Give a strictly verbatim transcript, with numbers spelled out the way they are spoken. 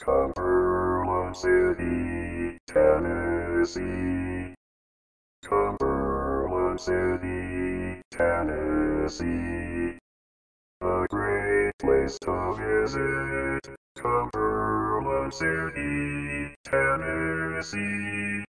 Cumberland City, Tennessee. Cumberland City, Tennessee. A great place to visit. Cumberland City, Tennessee.